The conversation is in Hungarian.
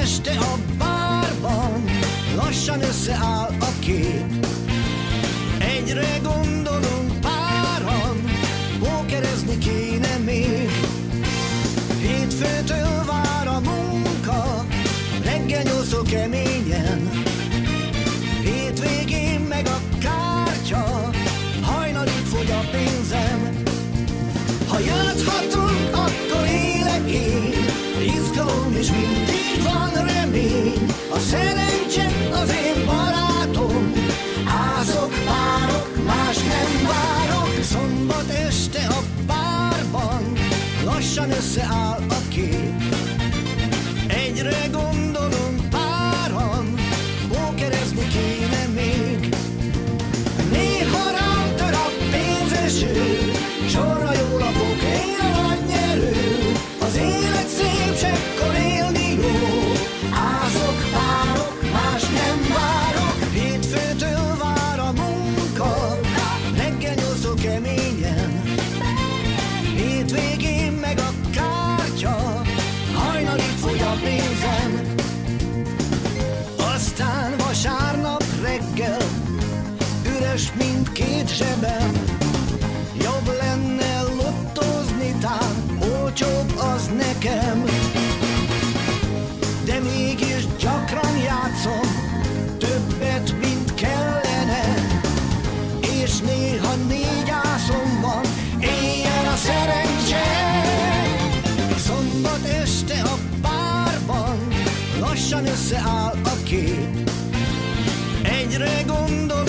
este a bárban lassan összeáll a kép. Egyre gondolunk páran, pókerezni kéne még. Hétfőtől vár a munka, reggel 8-tól keményen. Hétvégén meg a kártya, hajnalig fogy a pénzem. Ha játszhatunk, akkor élek én, izgalom és mindig van remény. A szerencse az én barátom, ázok, párok, más nem várok. Szombat este a bárban lassan összeáll a kép. Egyre gondolunk páran, pókerezni kéne még. Néha rám tör a pénzeső, sorra jól a póker a nagy nyerő. Az élet szép, sekkor élni jó, ázok, párok, más nem várok. Hétfőtől vár a munka, reggel 8-tól keményen. Hétvégén meg a kártya, hajnalig fogy a pénzem. Aztán vasárnap reggel, üres mindkét zsebem. Jobb lenne lottózni tán, olcsóbb az nekem. De mégis gyakran játszom, többet, mint kellene. És néha 4 ászom van, éljen a szerencse. Szombat este a bárban lassan összeáll a kép. Egyre gondol